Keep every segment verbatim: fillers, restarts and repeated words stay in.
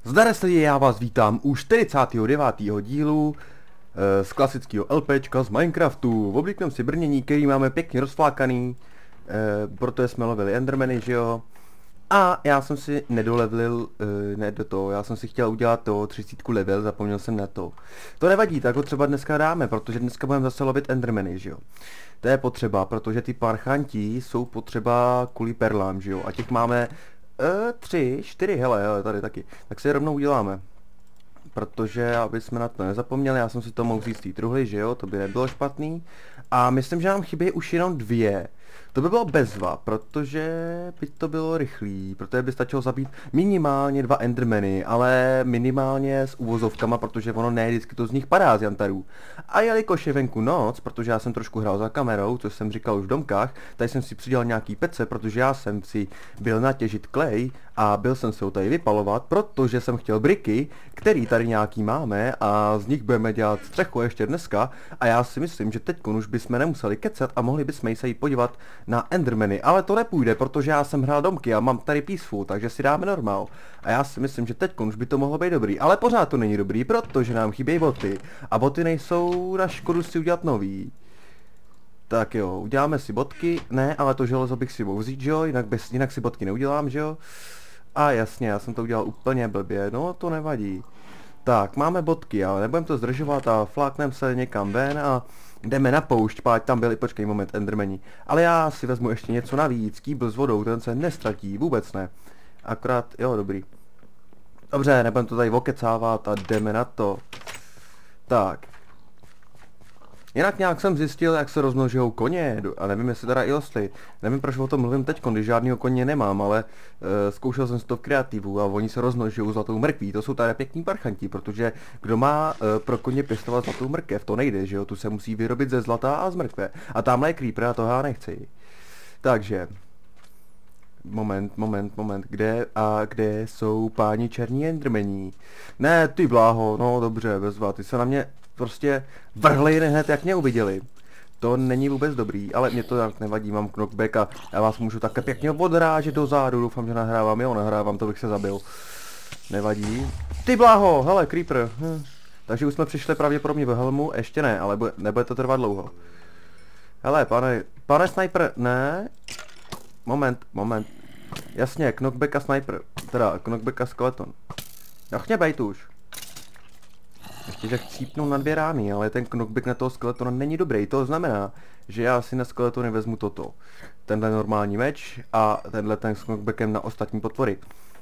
Zdar se, já vás vítám u čtyřicátého devátého dílu e, z klasického LPčka z Minecraftu. Oblíkneme si brnění, který máme pěkně rozflákaný, e, protože jsme lovili endermany, že jo. A já jsem si nedolevlil, e, ne do toho, já jsem si chtěl udělat to třicítku level, zapomněl jsem na to. To nevadí, tak ho třeba dneska dáme, protože dneska budeme zase lovit endermany, že jo. To je potřeba, protože ty parchanti jsou potřeba kvůli perlám, že jo. A těch máme E, tři, čtyři, hele, hele, tady taky. Tak si je rovnou uděláme. Protože, aby jsme na to nezapomněli, já jsem si to mohl vzít z té truhly, že jo, to by nebylo špatný. A myslím, že nám chybí už jenom dvě. To by bylo bezva, protože by to bylo rychlý, protože by stačilo zabít minimálně dva endermany, ale minimálně s uvozovkama, protože ono ne vždycky to z nich padá z jantarů. A jelikož je venku noc, protože já jsem trošku hrál za kamerou, což jsem říkal už v domkách, tady jsem si přidělal nějaký pece, protože já jsem si byl natěžit klej a byl jsem se ho tady vypalovat, protože jsem chtěl briky, který tady nějaký máme a z nich budeme dělat střechu ještě dneska a já si myslím, že teď už bychom nemuseli kecat a mohli bychom se jít podívat na endermany, ale to nepůjde, protože já jsem hrál domky a mám tady peaceful, takže si dáme normál. A já si myslím, že teď už by to mohlo být dobrý, ale pořád to není dobrý, protože nám chybějí boty a boty nejsou na škodu si udělat nový. Tak jo, uděláme si botky, ne, ale to železo bych si mohl vzít, že jo, jinak, bez, jinak si botky neudělám, že jo. A jasně, já jsem to udělal úplně blbě, no to nevadí. Tak, máme bodky, ale nebudeme to zdržovat a flákneme se někam ven a jdeme na poušť, páť tam byli, počkej moment, endermani. Ale já si vezmu ještě něco navíc, kýbl s vodou, ten se nestratí, vůbec ne. Akorát, jo, dobrý. Dobře, nebudeme to tady okecávat a jdeme na to. Tak. Jinak nějak jsem zjistil, jak se rozmnožují koně, a nevím jestli teda i ostly. Nevím, proč o tom mluvím teď, když žádnýho koně nemám, ale uh, zkoušel jsem si to v kreativu a oni se rozmnožují zlatou mrkví. To jsou tady pěkní parchanti, protože kdo má uh, pro koně pěstovat zlatou mrkev, to nejde, že jo, tu se musí vyrobit ze zlata a z mrkve. A tamhle je creeper a to já nechci. Takže... Moment, moment, moment, kde a kde jsou páni černí endermení? Ne, ty bláho, no dobře, bezva, ty se na mě prostě vrhli hned, jak mě uviděli. To není vůbec dobrý, ale mě to nějak nevadí, mám knockback a já vás můžu také pěkně odrážet dozadu, doufám, že nahrávám, jo, nahrávám, to bych se zabil. Nevadí. Ty bláho, hele, creeper. Hm. Takže už jsme přišli pravděpodobně v helmu, ještě ne, ale bude, nebude to trvat dlouho. Hele, pane, pane sniper, ne? Moment, moment. Jasně, knockback a sniper. Teda, knockback a skeleton. Ach mě bejt už. Ještě, že chcípnu na dvě rány, ale ten knockback na toho skeletona není dobrý. To znamená, že já si na skeletony vezmu toto. Tenhle normální meč a tenhle ten s knockbackem na ostatní potvory.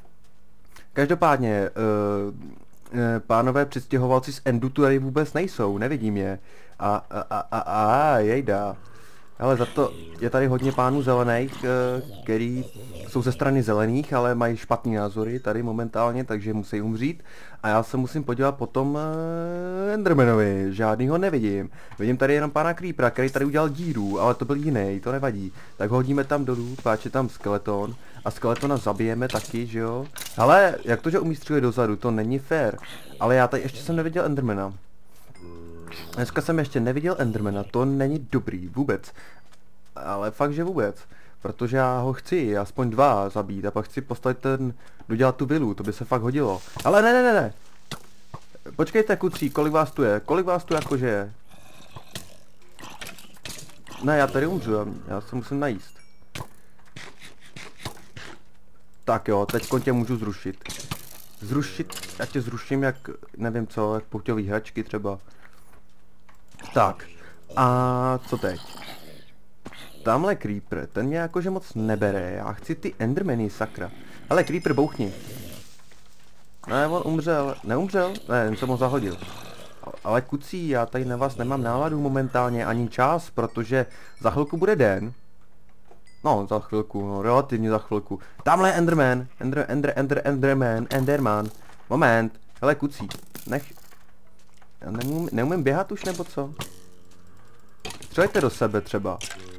Každopádně, uh, uh, pánové přistěhovalci z Endu tu tady vůbec nejsou, nevidím je. A, a, a, a, a jejda. Ale za to je tady hodně pánů zelených, který jsou ze strany zelených, ale mají špatný názory tady momentálně, takže musí umřít. A já se musím podívat potom endermanovi, žádnýho nevidím. Vidím tady jenom pána creepera, který tady udělal díru, ale to byl jiný, to nevadí. Tak ho hodíme tam dolů, páč je tam skeleton. A skeletona zabijeme taky, že jo? Ale jak to, že umí střílet dozadu, to není fér. Ale já tady ještě jsem neviděl endermana. Dneska jsem ještě neviděl endermana, to není dobrý, vůbec. Ale fakt, že vůbec. Protože já ho chci, aspoň dva zabít a pak chci postavit ten, dodělat tu vilu, to by se fakt hodilo. Ale ne, ne, ne, ne. Počkejte, kucí, kolik vás tu je, kolik vás tu jakože je? Ne, já tady umřu, já se musím najíst. Tak jo, teď tě můžu zrušit. Zrušit, já tě zruším jak, nevím co, jak pouťový hračky třeba. Tak, a co teď? Tamhle creeper, ten mě jakože moc nebere, já chci ty endermany, sakra. Hele, creeper, bouchni. Ne, on umřel, neumřel? Ne, jen jsem ho zahodil. Ale kucí, já tady na vás nemám náladu momentálně, ani čas, protože za chvilku bude den. No, za chvilku, no, relativně za chvilku. Tamhle je enderman, ender, ender, ender, enderman, enderman. Moment, hele, kucí, nech... Já neumím, neumím běhat už, nebo co? Střelejte do sebe třeba.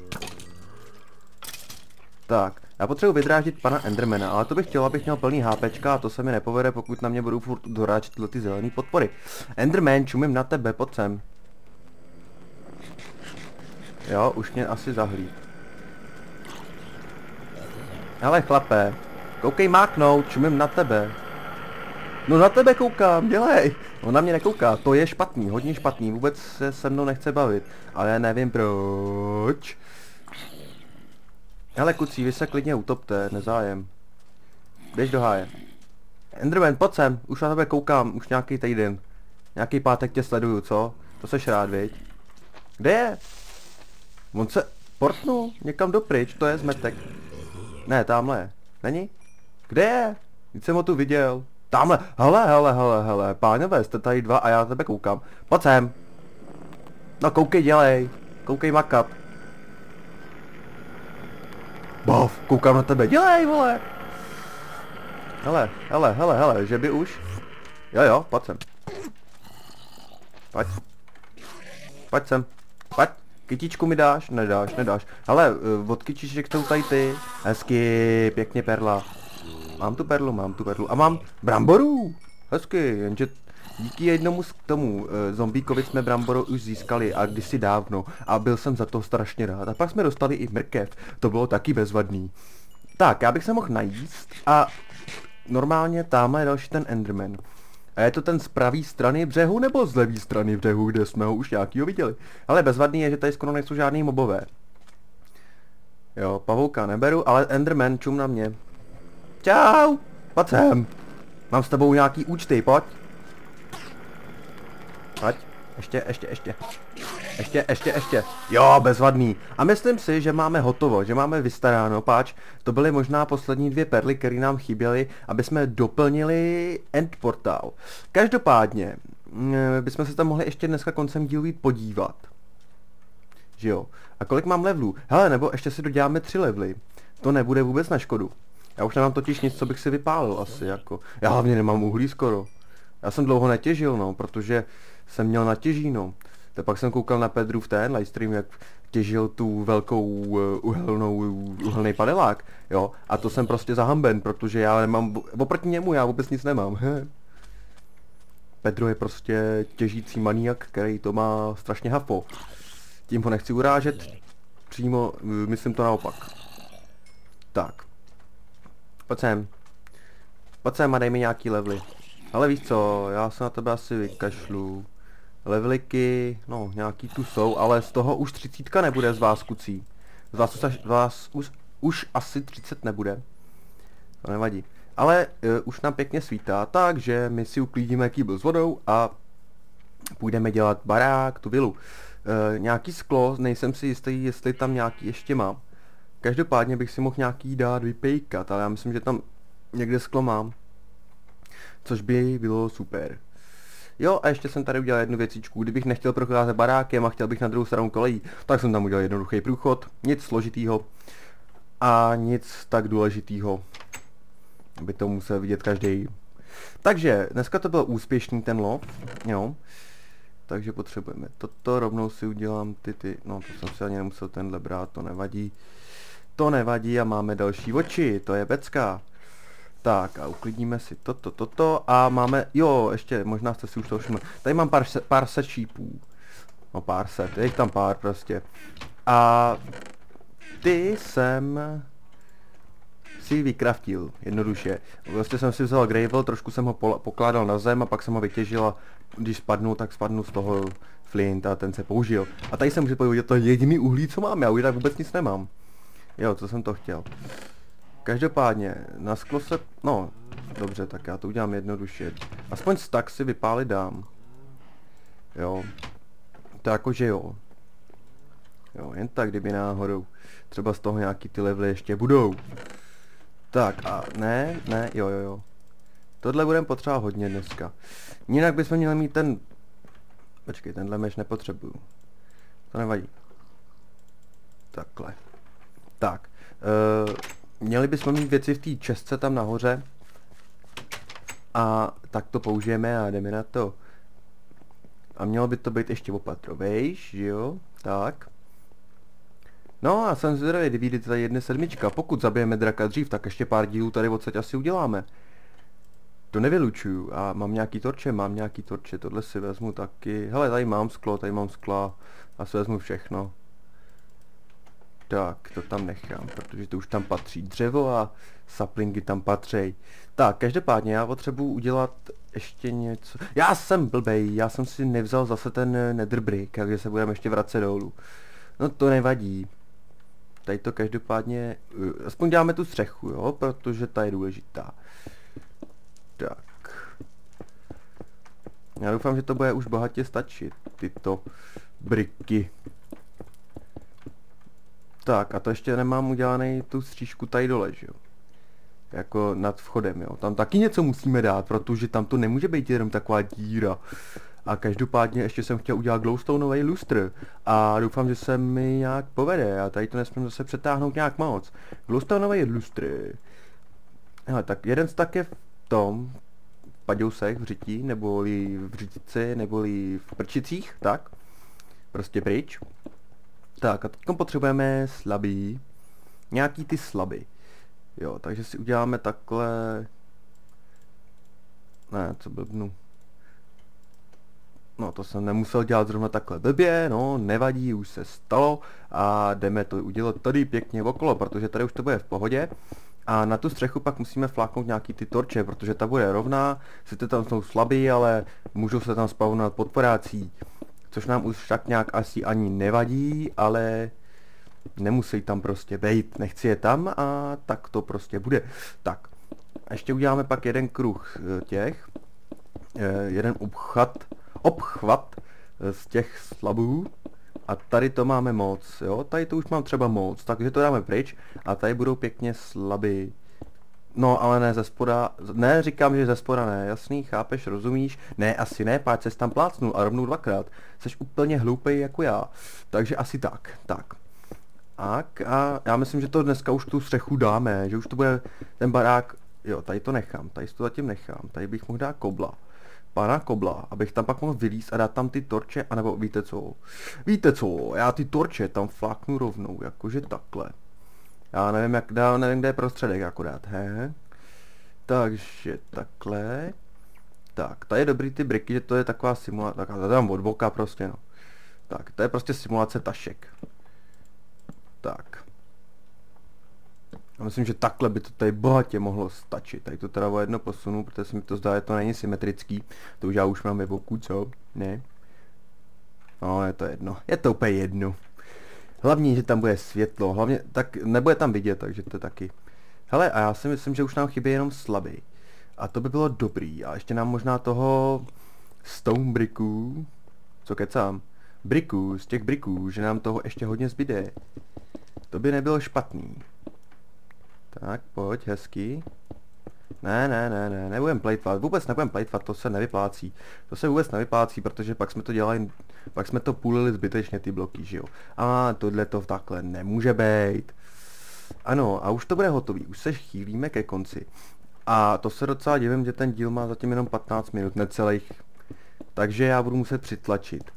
Tak, já potřebuji vydráždit pana endermana, ale to bych chtěl, abych měl plný HPčka a to se mi nepovede, pokud na mě budou furt dorážet tyhle ty zelený podpory. Enderman, čumím na tebe, pojď sem. Jo, už mě asi zahlíd. Hele chlape, koukej máknout, čumím na tebe. No na tebe koukám, dělej. On na mě nekouká, to je špatný, hodně špatný, vůbec se se mnou nechce bavit. Ale já nevím proč. Hele kucí, vy se klidně utopte, nezájem. Běž do háje. Enderman, pojď sem, už na tebe koukám, už nějaký týden. Nějaký pátek tě sleduju, co? To seš rád, viď? Kde je? On se portnul někam dopryč, to je zmetek. Ne, tamhle je. Není? Kde je? Víc jsem ho tu viděl. Tamhle, hele, hele, hele, hele, pánové, jste tady dva a já na tebe koukám. Pojď sem. No koukej, dělej. Koukej makat. Bov, koukám na tebe, dělej, vole. Hele, hele, hele, hele, že by už? Jo, jo, pojď sem. Pojď. Pojď sem. Pojď. Kytičku mi dáš? Nedáš, nedáš. Hele, od kytiček jsou tady ty. Hezky, pěkně perla. Mám tu perlu, mám tu perlu. A mám bramboru. Hezky, jenže díky jednomu z tomu e, zombíkovi jsme bramboru už získali a kdysi dávno. A byl jsem za to strašně rád. A pak jsme dostali i mrkev. To bylo taky bezvadný. Tak, já bych se mohl najíst a normálně tamhle je další ten Enderman. A je to ten z pravý strany břehu nebo z levý strany břehu, kde jsme ho už nějakýho viděli. Ale bezvadný je, že tady skoro nejsou žádný mobové. Jo, pavouka neberu, ale Enderman čum na mě. Čau, pojď sem. Mám s tebou nějaký účty, pojď. Pojď, ještě, ještě, ještě. Ještě, ještě, ještě. Jo, bezvadný. A myslím si, že máme hotovo, že máme vystaráno, páč. To byly možná poslední dvě perly, které nám chyběly, aby jsme doplnili end portál. Každopádně, bychom se tam mohli ještě dneska koncem dílu jít podívat. Že jo? A kolik mám levelů? Hele, nebo ještě si doděláme tři levely. To nebude vůbec na škodu. Já už nemám totiž nic, co bych si vypálil asi, jako. Já hlavně nemám uhlí skoro. Já jsem dlouho netěžil, no, protože jsem měl natěží, no. To pak jsem koukal na Pedrův ten livestream, jak těžil tu velkou uh, uhelnou, uhelný panelák, jo. A to jsem prostě zahamben, protože já nemám, oproti němu já vůbec nic nemám. Pedro je prostě těžící maniak, který to má strašně hafo. Tím ho nechci urážet, přímo uh, myslím to naopak. Tak. Pojď sem. Pojď sem a dej mi nějaký levely. Ale víš co, já se na tebe asi vykašlu. Leveliky, no nějaký tu jsou, ale z toho už třicítka nebude z vás kucí. Z vás, z vás už, už asi třicet nebude. To nevadí. Ale uh, už nám pěkně svítá, takže my si uklidíme kýbl s vodou a půjdeme dělat barák, tu vilu. Uh, nějaký sklo, nejsem si jistý, jestli tam nějaký ještě mám. Každopádně bych si mohl nějaký dát vypejkat, ale já myslím, že tam někde sklo mám. Což by bylo super. Jo, a ještě jsem tady udělal jednu věcičku. Kdybych nechtěl procházet barákem a chtěl bych na druhou stranu kolejí, tak jsem tam udělal jednoduchý průchod. Nic složitýho. A nic tak důležitýho, aby to musel vidět každý. Takže, dneska to byl úspěšný ten lov. Jo. Takže potřebujeme toto, rovnou si udělám ty ty, no to jsem si ani nemusel tenhle brát, to nevadí. To nevadí a máme další oči, to je pecka. Tak a uklidníme si toto, toto a máme, jo, ještě, možná jste si už to všimli. Tady mám pár, se, pár set šípů. No pár set, je jich tam pár prostě. A ty jsem si vykraftil, jednoduše. Vlastně jsem si vzal gravel, trošku jsem ho pokládal na zem a pak jsem ho vytěžil a když spadnu, tak spadnu z toho flint a ten se použil. A tady se může podívat, to je jediný uhlí, co mám, já už tak vůbec nic nemám. Jo, co jsem to chtěl. Každopádně, na sklo se, no, dobře, tak já to udělám jednoduše. Aspoň stack si vypálit dám. Jo. To jakože jo. Jo, jen tak, kdyby náhodou. Třeba z toho nějaký ty levely ještě budou. Tak a ne, ne, jo, jo, jo. Tohle budeme potřebovat hodně dneska. Jinak bychom měli mít ten... Počkej, tenhle meš nepotřebuju. To nevadí. Takhle. Tak. Uh, měli bychom mít věci v té čestce tam nahoře. A tak to použijeme a jdeme na to. A mělo by to být ještě opatrovejš, že jo? Tak. No a jsem zvědavý, kdy vyjde tady jedna sedmička. Pokud zabijeme draka dřív, tak ještě pár dílů tady odsaď asi uděláme. To nevylučuju. A mám nějaký torče, mám nějaký torče, tohle si vezmu taky. Hele, tady mám sklo, tady mám skla. A si vezmu všechno. Tak, to tam nechám, protože to už tam patří dřevo a saplingy tam patří. Tak, každopádně já potřebuji udělat ještě něco. Já jsem blbej, já jsem si nevzal zase ten nether brick, takže se budeme ještě vracet dolů. No to nevadí. Tady to každopádně, aspoň děláme tu střechu, jo, protože ta je důležitá. Tak. Já doufám, že to bude už bohatě stačit, tyto briky. Tak a to ještě nemám udělaný tu střížku tady dole, že jo. Jako nad vchodem, jo. Tam taky něco musíme dát, protože tam to nemůže být jenom taková díra. A každopádně ještě jsem chtěl udělat glowstoneový lustr. A doufám, že se mi nějak povede. A tady to nesmím zase přetáhnout nějak moc. Glowstoneový lustr. Hele, tak jeden tak je v tom, v paďousech, v řití, neboli v řitici, neboli v prčicích, tak. Prostě pryč. Tak a teď potřebujeme slabý. Nějaký ty slaby. Jo, takže si uděláme takhle. Ne, co blbnu. No to jsem nemusel dělat zrovna takhle blbě, no nevadí, už se stalo a jdeme to udělat tady pěkně okolo, protože tady už to bude v pohodě. A na tu střechu pak musíme fláknout nějaký ty torče, protože ta bude rovná, sice tam jsou slabý, ale můžou se tam spawnovat podporácí. Což nám už tak nějak asi ani nevadí, ale nemusí tam prostě bejt, nechci je tam a tak to prostě bude. Tak, a ještě uděláme pak jeden kruh těch, jeden obchvat, obchvat z těch slabů a tady to máme moc, jo, tady to už mám třeba moc, takže to dáme pryč a tady budou pěkně slabý. No, ale ne ze spoda, ne, říkám, že ze spoda ne, jasný, chápeš, rozumíš? Ne, asi ne, páč ses tam plácnul a rovnou dvakrát. Jseš úplně hloupej jako já, takže asi tak, tak. Tak a já myslím, že to dneska už tu střechu dáme, že už to bude ten barák, jo, tady to nechám, tady to zatím nechám, tady bych mohl dát kobla. Pana kobla, abych tam pak mohl vylízt a dát tam ty torče, anebo víte co? Víte co, já ty torče tam fláknu rovnou, jakože takhle. Já nevím, jak dál, nevím, kde je prostředek akorát, he? Takže takhle. Tak, tady je dobrý ty briky, že to je taková simulace, tak to dám od boka prostě, no. Tak, to je prostě simulace tašek. Tak. Já myslím, že takhle by to tady bohatě mohlo stačit. Tady to teda o jedno posunu, protože se mi to zdá, že to není symetrický. To už já už mám ve boku, co? Ne? No, je to jedno. Je to úplně jedno. Hlavně, že tam bude světlo, hlavně, tak nebude tam vidět, takže to je taky. Hele, a já si myslím, že už nám chybí jenom slabý. A to by bylo dobrý. A ještě nám možná toho stone bricků, co kecám, bricků, z těch bricků, že nám toho ještě hodně zbyde. To by nebylo špatný. Tak, pojď, hezky. Ne, ne, ne, ne, nebudem plejtvat, vůbec nebudem plejtvat, to se nevyplácí. To se vůbec nevyplácí, protože pak jsme to dělali, pak jsme to půlili zbytečně ty bloky, že jo. A tohle to takhle nemůže být. Ano, a už to bude hotový, už se chýlíme ke konci. A to se docela divím, že ten díl má zatím jenom patnáct minut, necelých. Takže já budu muset přitlačit.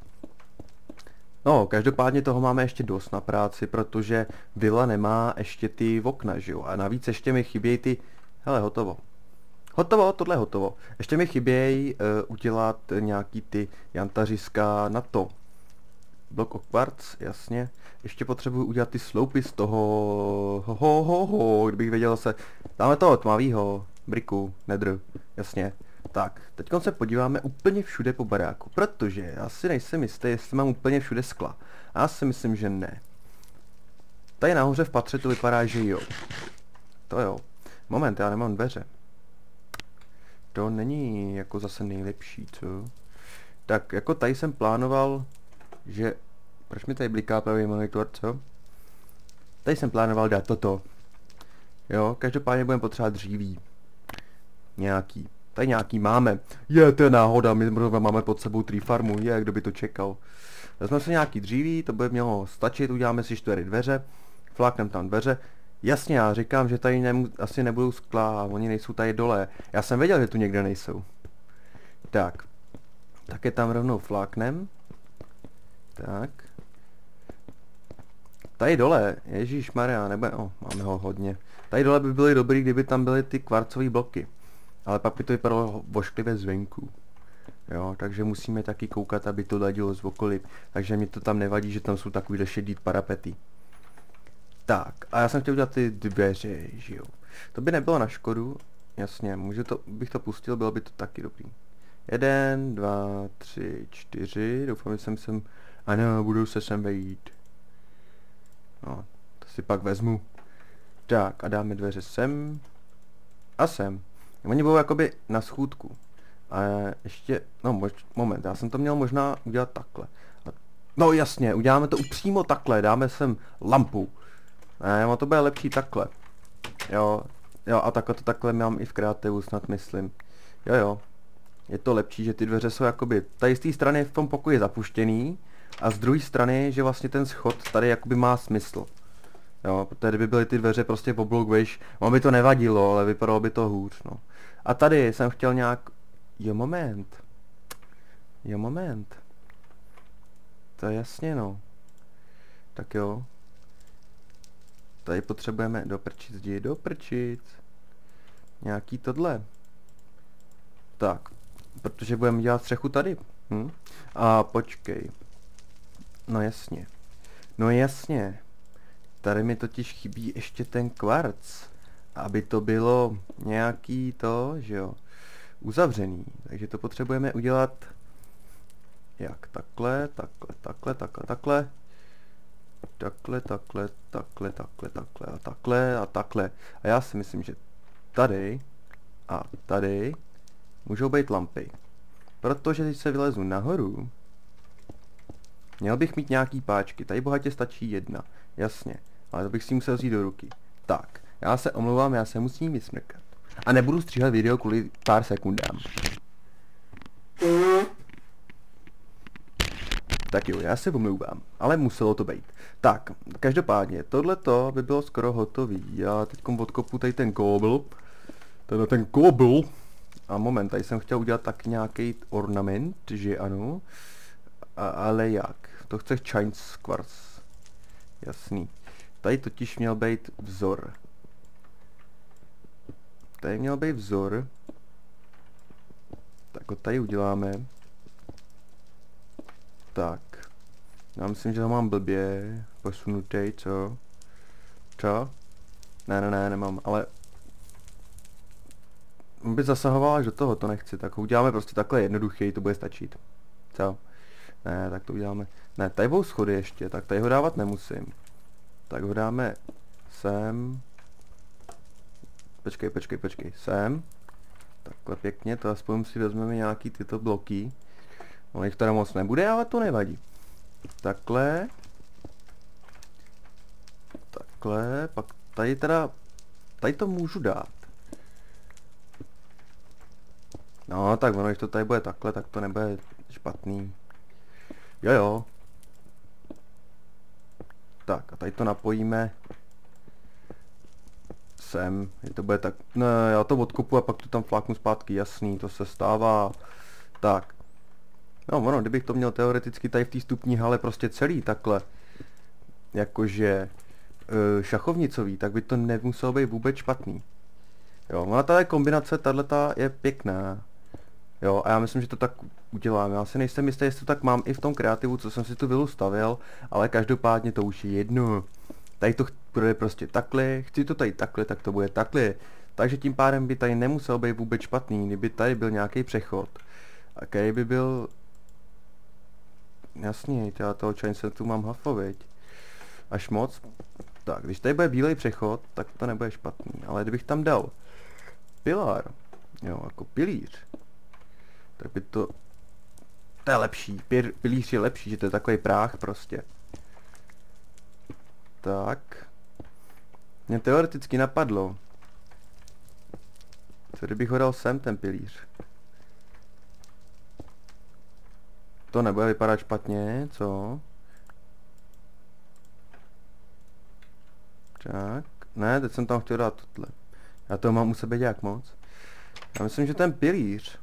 No, každopádně toho máme ještě dost na práci, protože vila nemá ještě ty okna, že jo. A navíc ještě mi chybějí ty... Hele, hotovo. Hotovo, tohle je hotovo. Ještě mi chybějí uh, udělat nějaký ty jantařiska na to. Blok of quartz, jasně. Ještě potřebuji udělat ty sloupy z toho... Ho, ho, ho, ho, kdybych věděl se... Dáme toho tmavýho, briku, nedr, jasně. Tak, teď se podíváme úplně všude po baráku, protože já si nejsem jistý, jestli mám úplně všude skla. A já si myslím, že ne. Tady nahoře v patře to vypadá, že jo. To jo. Moment, já nemám dveře. To není jako zase nejlepší, co? Tak, jako tady jsem plánoval, že... Proč mi tady bliká pravý monitor, co? Tady jsem plánoval dát toto. Jo, každopádně budeme potřebovat dříví. Nějaký. Tady nějaký máme. Je, to je náhoda, my máme pod sebou tree farmu, je, kdo by to čekal. Vezmeme si nějaký dříví, to by mělo stačit, uděláme si čtyři dveře, flákneme tam dveře. Jasně, já říkám, že tady nemu, asi nebudou skla, oni nejsou tady dole. Já jsem věděl, že tu někde nejsou. Tak. Tak je tam rovnou fláknem. Tak. Tady dole, ježíšmarja, nebude, oh, máme ho hodně. Tady dole by byly dobrý, kdyby tam byly ty kvarcové bloky. Ale pak by to vypadalo vošklivě zvenku. Jo, takže musíme taky koukat, aby to ladilo z okolí. Takže mi to tam nevadí, že tam jsou takovýhle šedý parapety. Tak, a já jsem chtěl udělat ty dveře, že jo. To by nebylo na škodu, jasně, můžu to, bych to pustil, bylo by to taky dobrý. Jeden, dva, tři, čtyři, doufám, že jsem sem, ano, budu se sem vejít. No, to si pak vezmu. Tak, a dáme dveře sem. A sem. Oni budou jakoby na schůdku. A ještě, no mož, moment, já jsem to měl možná udělat takhle. A, no jasně, uděláme to přímo takhle, dáme sem lampu. Ne, no to bude lepší takhle. Jo, jo a takhle to takhle mám i v kreativu snad myslím. Jo jo. Je to lepší, že ty dveře jsou jakoby, tady z té strany je v tom pokoji zapuštěný. A z druhé strany, že vlastně ten schod tady jakoby má smysl. Jo, protože kdyby byly ty dveře prostě po blok výš, ono by to nevadilo, ale vypadalo by to hůř, no. A tady jsem chtěl nějak... Jo, moment. Jo, moment. To je jasně, no. Tak jo. Tady potřebujeme doprčit zdi, doprčit. Nějaký tohle. Tak. Protože budeme dělat střechu tady. Hm? A počkej. No jasně. No jasně. Tady mi totiž chybí ještě ten kvarc. Aby to bylo nějaký to, že jo, uzavřený. Takže to potřebujeme udělat jak takhle, takhle, takhle, takhle, takhle. Takhle, takhle, takhle, takhle, takhle a takhle a takhle. A já si myslím, že tady a tady můžou být lampy. Protože když se vylezu nahoru, měl bych mít nějaký páčky. Tady bohatě stačí jedna. Jasně. Ale to bych si musel vzít do ruky. Tak. Já se omlouvám, já se musím vysmrkat. A nebudu stříhat video kvůli pár sekundám. Tak jo, já se omlouvám, ale muselo to být. Tak, každopádně, tohleto by bylo skoro hotový. Já teďkom odkopu tady ten kóbl. Tenhle ten kóbl. A moment, tady jsem chtěl udělat tak nějaký ornament, že ano. A, ale jak? To chceš Chinese quartz. Jasný. Tady totiž měl být vzor. Tady měl být vzor. Tak ho tady uděláme. Tak. Já myslím, že ho mám blbě posunutý, co? Co? Ne, ne, ne, nemám, ale... On by zasahoval až do toho, to nechci, tak ho uděláme prostě takhle jednoduchý, to bude stačit. Co? Ne, tak to uděláme. Ne, tady budou schody ještě, tak tady ho dávat nemusím. Tak ho dáme sem. Počkej, počkej, počkej, sem. Takhle pěkně, to aspoň si vezmeme nějaký tyto bloky. No jich teda moc nebude, ale to nevadí. Takhle. Takhle, pak tady teda, tady to můžu dát. No tak ono, když to tady bude takhle, tak to nebude špatný. Jo jo. Tak a tady to napojíme sem, je to bude tak, ne, já to odkopu a pak to tam fláknu zpátky, jasný, to se stává. Tak. No ono, kdybych to měl teoreticky tady v té stupní hale prostě celý takhle, jakože uh, šachovnicový, tak by to nemuselo být vůbec špatný. Jo, ona tahle kombinace, tahleta je pěkná. Jo, a já myslím, že to tak udělám. Já si nejsem jistý, jestli to tak mám i v tom kreativu, co jsem si tu vilu stavěl, ale každopádně to už je jedno. Tady to bude prostě takhle, chci to tady takhle, tak to bude takhle. Takže tím pádem by tady nemusel být vůbec špatný, kdyby tady byl nějaký přechod. A který by byl... Jasně, já toho Chinese tu mám hafo, viď? Až moc. Tak, když tady bude bílej přechod, tak to nebude špatný. Ale kdybych tam dal pilar, jo, jako pilíř, tak by to... To je lepší, Pir, pilíř je lepší, že to je takový práh prostě. Tak. Mě teoreticky napadlo. Co kdybych ho dal sem, ten pilíř? To nebude vypadat špatně, co? Tak. Ne, teď jsem tam chtěl dát tohle. Já to mám u sebe jak moc. Já myslím, že ten pilíř...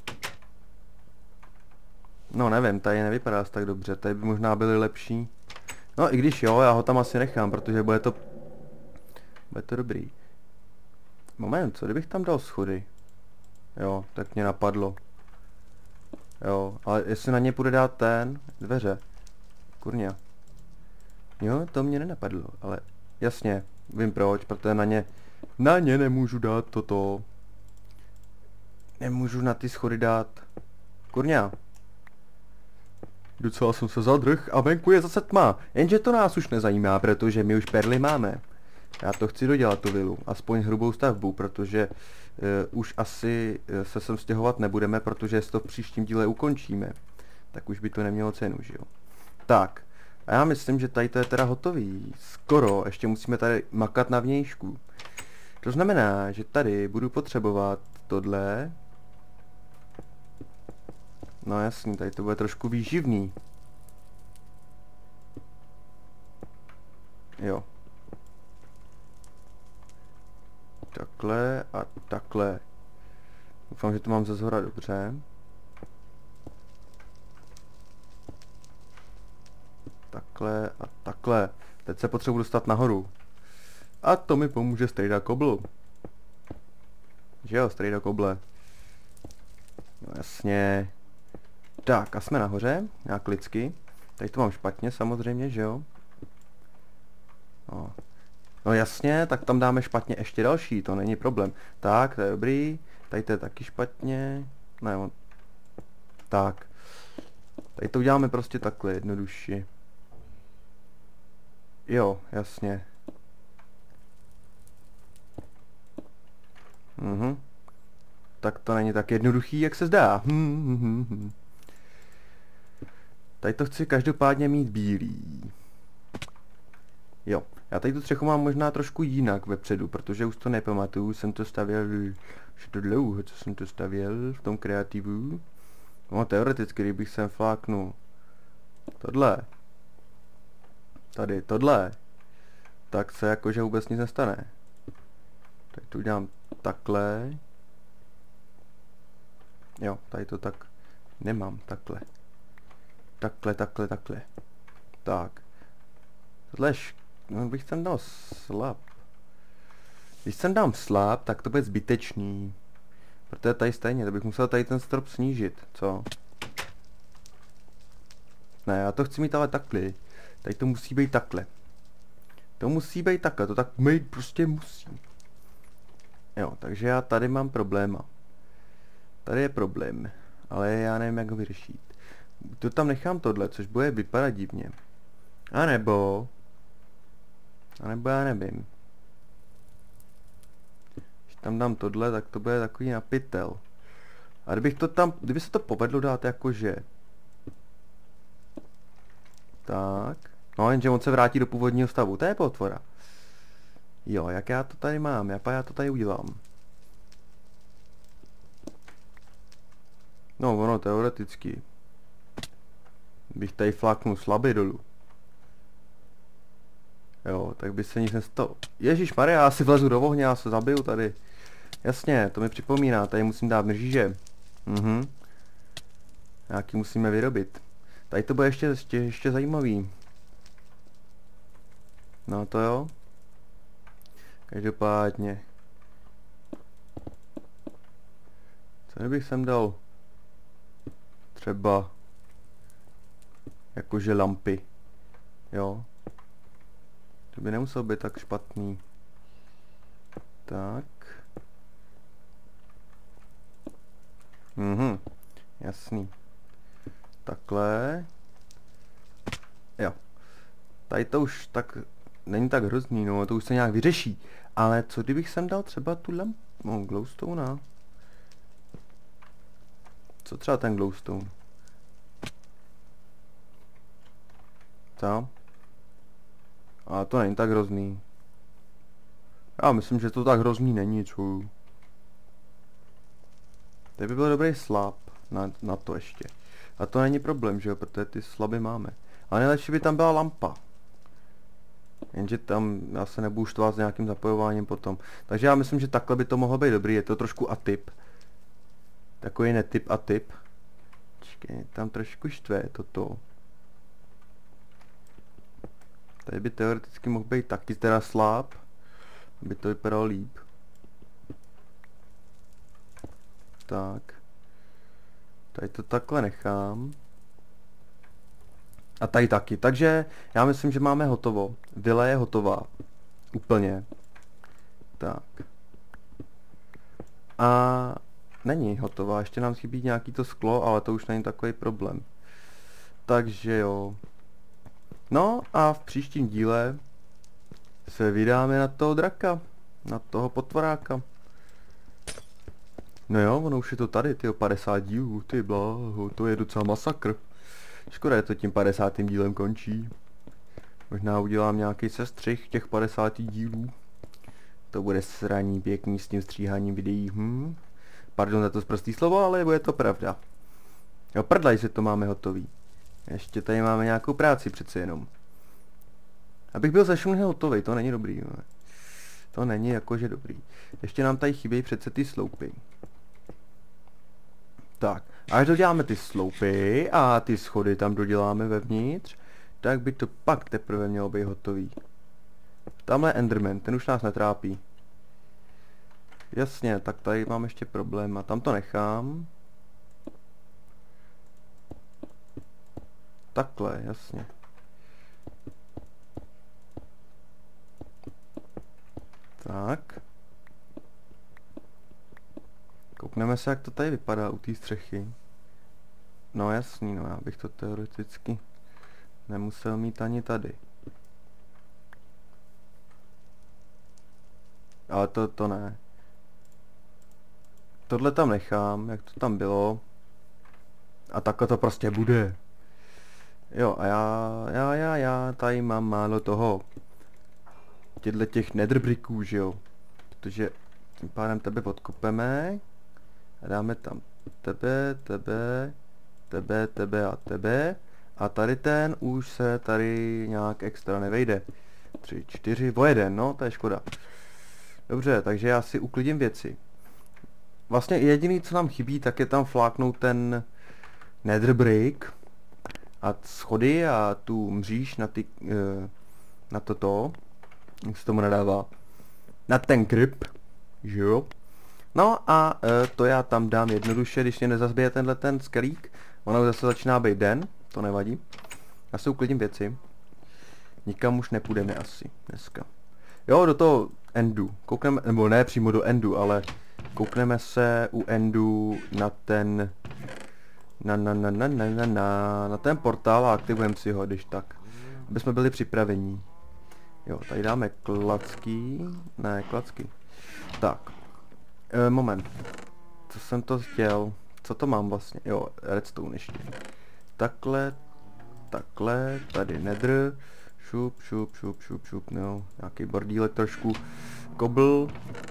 No nevím, tady nevypadá tak dobře, tady by možná byly lepší. No i když jo, já ho tam asi nechám, protože bude to... Bude to dobrý. Moment, co kdybych tam dal schody? Jo, tak mě napadlo. Jo, ale jestli na ně půjde dát ten, dveře. Kurňa. Jo, to mě nenapadlo, ale jasně. Vím proč, protože na ně, na ně nemůžu dát toto. Nemůžu na ty schody dát. Kurňa. Docela jsem se zadrh a venku je zase tma. Jenže to nás už nezajímá, protože my už perly máme. Já to chci dodělat tu vilu, aspoň hrubou stavbu, protože uh, už asi uh, se sem stěhovat nebudeme, protože jestli to v příštím díle ukončíme, tak už by to nemělo cenu, že jo. Tak, a já myslím, že tady to je teda hotový. Skoro, ještě musíme tady makat na vnějšku. To znamená, že tady budu potřebovat tohle. No jasný, tady to bude trošku výživný. Jo. Takhle a takhle. Doufám, že to mám ze zhora dobře. Takhle a takhle. Teď se potřebuji dostat nahoru. A to mi pomůže strejda kobl. Že jo, strejda koble. No jasně. Tak, a jsme nahoře, nějak lidsky. Tady to mám špatně samozřejmě, že jo. No. No jasně, tak tam dáme špatně ještě další, to není problém. Tak, to je dobrý. Tady to je taky špatně. Ne, on... Tak. Tady to uděláme prostě takhle jednoduše. Jo, jasně. Mhm. Tak to není tak jednoduchý, jak se zdá. Hm, hm, hm, hm. Tady to chci každopádně mít bílý. Jo, já tady tu střechu mám možná trošku jinak vepředu, protože už to nepamatuju, jsem to stavěl, už to dlouho, co jsem to stavěl v tom kreativu. No teoreticky, kdybych sem fláknul tohle, tady tohle, tak se jakože vůbec nic nestane. Tady to udělám takhle. Jo, tady to tak nemám, takhle. Takhle, takhle, takhle. Tak. Tohle š... No, bych tam dal slab. Když sem dám slab, tak to bude zbytečný. Protože tady stejně, to bych musel tady ten strop snížit, co? Ne, já to chci mít ale takhle. Tady to musí být takhle. To musí být takhle, to tak mít prostě musí. Jo, takže já tady mám probléma. Tady je problém, ale já nevím, jak ho vyřešit. To tam nechám tohle, což bude vypadat divně. A nebo... A nebo já nevím. Když tam dám tohle, tak to bude takový napitel. A kdybych to tam, kdyby se to povedlo dát jakože... Tak. No jenže on se vrátí do původního stavu, to je potvora. Jo, jak já to tady mám, jak já to tady udělám. No ono teoreticky. Bych tady fláknul slabě dolů. Jo, tak by se nic nestalo. Ježišmarja, já si vlezu do ohně, já se zabiju tady. Jasně, to mi připomíná, tady musím dát mříže. Mhm. Nějaký musíme vyrobit. Tady to bude ještě, ještě, ještě zajímavý. No to jo. Každopádně. Co bych sem dal? Třeba jakože lampy. Jo. To by nemuselo být tak špatný. Tak. Mhm. Jasný. Takhle. Jo. Tady to už tak není tak hrozný, no, to už se nějak vyřeší. Ale co kdybych sem dal třeba tu lampu, no, glowstone. Co třeba ten glowstone? Co? A to není tak hrozný. Já myslím, že to tak hrozný není, co? Tady by byl dobrý slab na, na to ještě. A to není problém, že jo, protože ty slaby máme. Ale nejlepší by tam byla lampa. Jenže tam já se nebudu štvát s nějakým zapojováním potom. Takže já myslím, že takhle by to mohlo být dobrý, je to trošku atyp. Takový netyp a typ. Počkej, tam trošku štve toto. Tady by teoreticky mohl být taky teda slab, aby to vypadalo líp. Tak. Tady to takhle nechám. A tady taky. Takže já myslím, že máme hotovo. Vila je hotová. Úplně. Tak. A není hotová, ještě nám chybí nějaký to sklo, ale to už není takový problém. Takže jo. No a v příštím díle se vydáme na toho draka. Na toho potvoráka. No jo, ono už je to tady, tyjo, padesát dílů, ty bláho, to je docela masakr. Škoda, je to tím padesátým dílem končí. Možná udělám nějaký sestřih těch padesáti dílů. To bude sraní pěkný s tím stříháním videí, hm. Pardon za to zprostý slovo, ale bude to pravda. Jo, prdlaj, že to máme hotový. Ještě tady máme nějakou práci přece jenom. Abych byl ze všeho hotový, to není dobrý, jo. To není jakože dobrý. Ještě nám tady chybějí přece ty sloupy. Tak, až doděláme ty sloupy a ty schody tam doděláme vevnitř, tak by to pak teprve mělo být hotový. Tamhle Enderman, ten už nás netrápí. Jasně, tak tady mám ještě problém a tam to nechám. Takhle, jasně. Tak. Koukneme se, jak to tady vypadá u té střechy. No jasný, no já bych to teoreticky nemusel mít ani tady. Ale to, to ne. Tohle tam nechám, jak to tam bylo. A takhle to prostě bude. Jo, a já, já, já, já, tady mám málo toho. Těchto těch netherbricků, že jo. Protože tím pádem tebe podkopeme. A dáme tam tebe, tebe, tebe, tebe a tebe. A tady ten už se tady nějak extra nevejde. Tři, čtyři, o jeden, no, to je škoda. Dobře, takže já si uklidím věci. Vlastně jediný, co nám chybí, tak je tam fláknout ten netherbrick a schody a tu mříž na ty, uh, na toto, jak se tomu nadává, na ten kryp, že jo. No a uh, to já tam dám jednoduše, když mě nezazbije tenhle ten skelík. Ono zase začíná být den, to nevadí. Já si uklidím věci. Nikam už nepůjdeme asi dneska. Jo, do toho endu. Koukneme, nebo ne přímo do endu, ale koukneme se u endu na ten na na na na na na na, na ten portál a aktivujeme si ho, když tak. Aby jsme byli připraveni. Jo, tady dáme klacky. Ne, klacky. Tak. E, moment. Co jsem to chtěl? Co to mám vlastně? Jo, redstone ještě. Takhle. Takhle. Tady nether. Šup, šup, šup, šup, šup, no. Nějaký bordílek trošku. Kobl.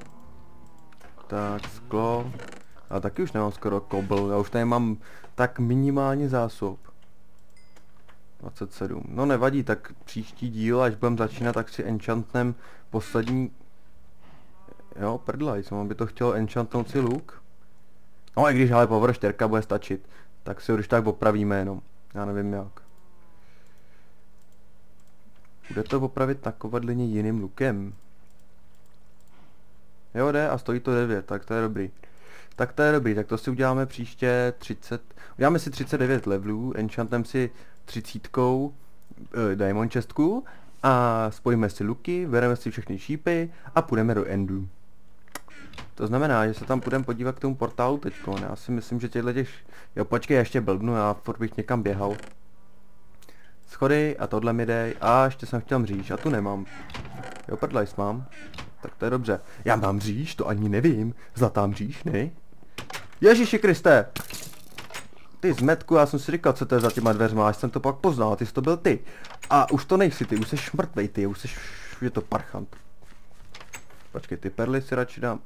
Tak, sklo. A taky už nemám skoro kobl. Já už tady mám tak minimálně zásob. dvacet sedm. No nevadí, tak příští díl, až budeme začínat, tak si enchantnem poslední... Jo, prdlaj, jsem by to chtělo enchantnout si luk. No i když ale power čtyřka bude stačit, tak si ho když tak opravíme jenom. Já nevím jak. Bude to opravit takovadlině jiným lukem. Jo, jde a stojí to devět, tak to je dobrý. Tak to je dobrý, tak to si uděláme příště třicet... Uděláme si třicet devět levelů, enchantem si třicítkou e, diamond chestku a spojíme si luky, bereme si všechny šípy a půjdeme do endu. To znamená, že se tam půjdeme podívat k tomu portálu teďko. Já si myslím, že těchto těch... Jo, počkej, já ještě blbnu, já furt bych někam běhal. Schody a tohle mi dej. A ještě jsem chtěl mříž a tu nemám. Jo, prdlajs mám. Tak to je dobře. Já mám mříž, to ani nevím. Zlatá mříž, ne? Ježíši Kriste! Ty zmetku, já jsem si říkal, co to je za těma dveřma, až jsem to pak poznal, ty jsi to byl ty. A už to nejsi ty, už jsi mrtvej ty, už jsi... je to parchant. Počkej, ty perly si radši dám...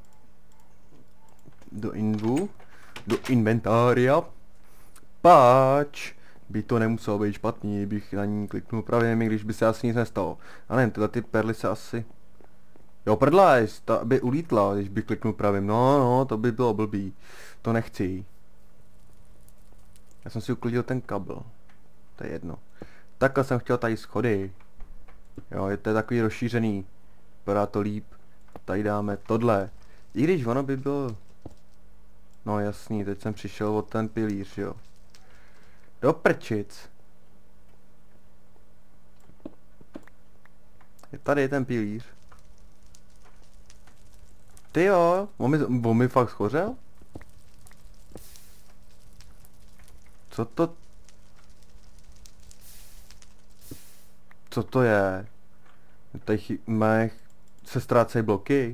do invu, do inventária. Páč! By to nemuselo být špatný, bych na ní kliknul pravě, když by se asi nic nestalo. A nevím, tyhle ty perly se asi... Jo, prdlajs, ta by ulítla, když bych kliknul pravým. No, no, to by bylo blbý. To nechci. Já jsem si uklidil ten kabel. To je jedno. Takhle jsem chtěl tady schody. Jo, je to takový rozšířený. Vypadá to líp. Tady dáme tohle. I když ono by bylo... No jasný, teď jsem přišel od ten pilíř, jo. Do prčic. Je tady ten pilíř. Ty jo, on mi, on mi fakt schořel? Co to... Co to je? Tady chy... mé se ztrácejí bloky.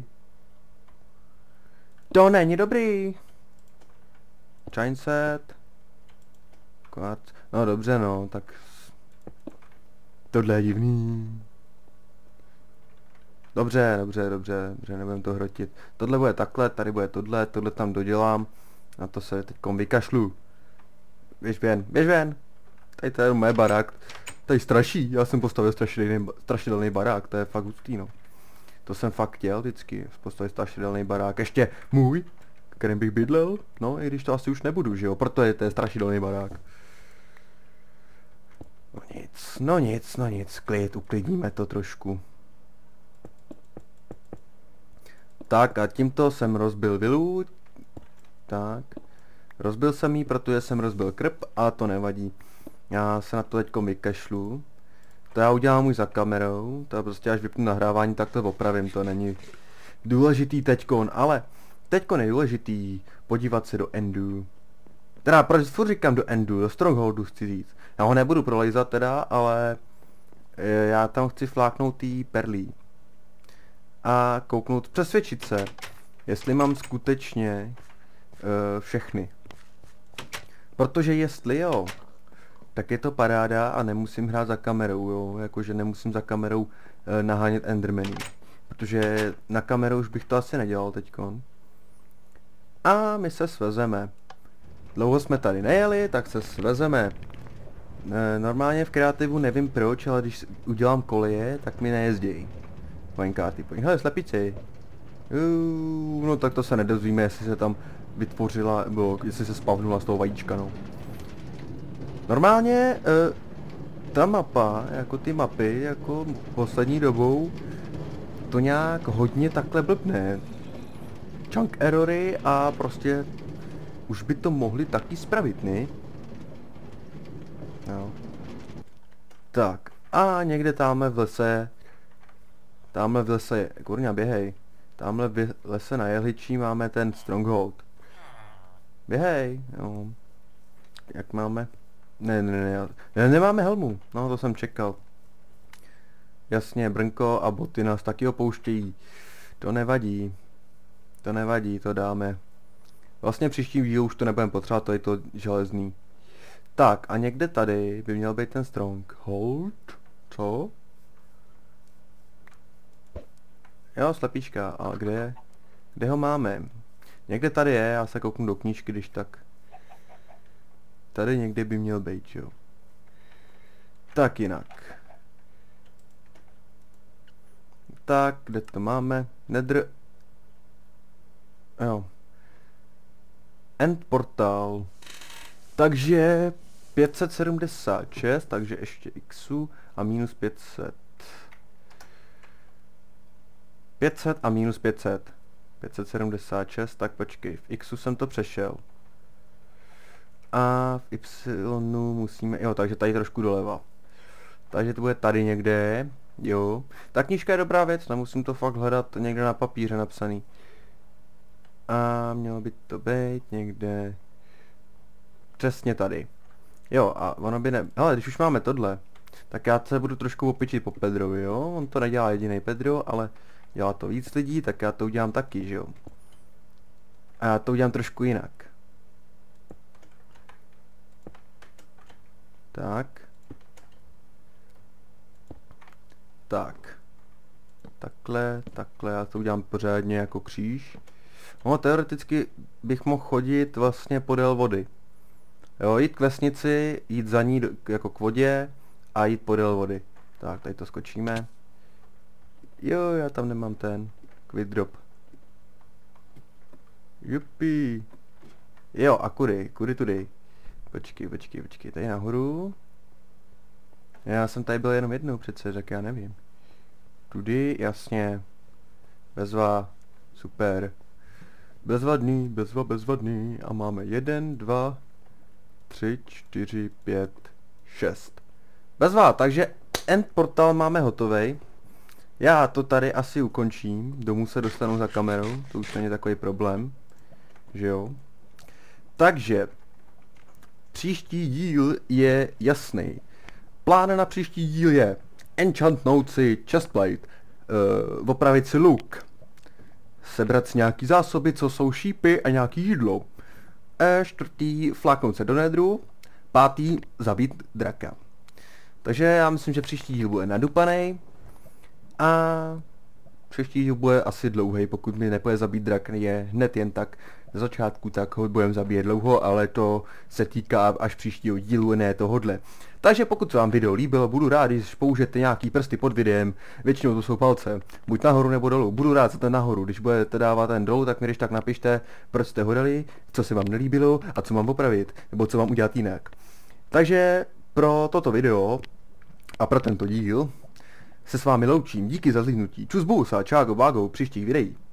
To není dobrý. Chain set. Quartz. No dobře no, tak... Tohle je divný. Dobře, dobře, dobře, dobře, nebudem to hrotit. Tohle bude takhle, tady bude tohle, tohle tam dodělám. Na to se teďkom vykašlu. Běž ven, běž ven. Tady to je moje barák. Tady straší, já jsem postavil strašidelný, strašidelný barák, to je fakt hustý no. To jsem fakt chtěl vždycky, postavit strašidelný barák. Ještě můj, kterým bych bydlel, no i když to asi už nebudu, že jo, proto je to je strašidelný barák. No nic, no nic, no nic, klid, uklidníme to trošku. Tak a tímto jsem rozbil vilu. Tak. Rozbil jsem jí, protože jsem rozbil krb, a to nevadí. Já se na to teďko vykašlu. To já udělám už za kamerou, to prostě až vypnu nahrávání, tak to opravím, to není důležitý teďkon, ale teďkon je důležitý podívat se do endu. Teda proč furt říkám do endu, do strongholdu chci říct. Já ho nebudu prolejzat teda, ale já tam chci fláknout tý perlí. A kouknout, přesvědčit se, jestli mám skutečně uh, všechny. Protože jestli jo, tak je to paráda a nemusím hrát za kamerou, jo, jakože nemusím za kamerou uh, nahánět endermany. Protože na kamerou už bych to asi nedělal teďkon. A my se svezeme. Dlouho jsme tady nejeli, tak se svezeme. E, normálně v kreativu nevím proč, ale když udělám koleje, tak mi nejezdějí. Minecarty, pojď, hele, slepici. Uuu, no tak to se nedozvíme, jestli se tam vytvořila, nebo jestli se spavnula z toho vajíčka, no. Normálně, e, ta mapa, jako ty mapy, jako poslední dobou, to nějak hodně takhle blbne. Chunk errory a prostě už by to mohli taky spravit, ne? No. Tak, a někde tamhle v lese, tamhle v lese, kurňa běhej, tamhle v lese na jehličí máme ten stronghold. Běhej, jo. Jak máme? Ne, ne, ne, ne, nemáme helmu, no to jsem čekal. Jasně, brnko a boty nás taky opouštějí. To nevadí. To nevadí, to dáme. Vlastně příští díl už to nebudeme potřebovat, to je to železný. Tak, a někde tady by měl být ten stronghold. Co? Jo, slepíčka, ale kde je? Kde ho máme? Někde tady je, já se kouknu do knížky, když tak. Tady někde by měl být, jo. Tak jinak. Tak, kde to máme? Nether. Jo. End portal. Takže pět set sedmdesát šest, takže ještě xu a minus pět set. pět set a minus pět set. pět set sedmdesát šest, tak počkej, v xu jsem to přešel. A v y musíme, jo, takže tady trošku doleva. Takže to bude tady někde, jo. Ta knížka je dobrá věc, nemusím to fakt hledat někde na papíře napsaný. A mělo by to být někde přesně tady. Jo, a ono by ne... Hele, když už máme tohle, tak já se budu trošku opičit po Pedrovi, jo? On to nedělá jediný Pedro, ale dělá to víc lidí, tak já to udělám taky, že jo? A já to udělám trošku jinak. Tak. Tak. Takhle, takhle, já to udělám pořádně jako kříž. No, teoreticky bych mohl chodit vlastně podél vody. Jo, jít k vesnici, jít za ní do, jako k vodě a jít podél vody. Tak, tady to skočíme. Jo, já tam nemám ten quick drop. Jupi. Jo, a kudy, kudy tudy. Počkej, počkej, počkej, tady nahoru. Já jsem tady byl jenom jednou přece, tak já nevím. Tudy, jasně. Bezva, super. Bezvadný, bezva, bezvadný. A máme jeden, dva, tři, čtyři, pět, šest. Bezva, takže end portal máme hotovej. Já to tady asi ukončím, domů se dostanu za kamerou, to už není takový problém, že jo. Takže, příští díl je jasný. Plán na příští díl je enchantnout si chestplate, uh, opravit si luk, sebrat si nějaký zásoby, co jsou šípy a nějaký jídlo. E, čtvrtý, fláknout se do nedru, pátý, zabít draka. Takže já myslím, že příští díl bude nadupanej a příští díl bude asi dlouhý, pokud mi nepůjde zabít drak je hned jen tak na začátku, tak ho budeme zabíjet dlouho, ale to se týká až příštího dílu, ne tohodle. Takže pokud se vám video líbilo, budu rád, když použijete nějaký prsty pod videem, většinou to jsou palce, buď nahoru nebo dolů, budu rád za ten nahoru, když budete dávat ten dolů, tak mi když tak napište, proč jste ho dali, co se vám nelíbilo a co mám opravit, nebo co mám udělat jinak. Takže pro toto video a pro tento díl se s vámi loučím, díky za zhlídnutí, čus bus a čágo bágo příštích videí.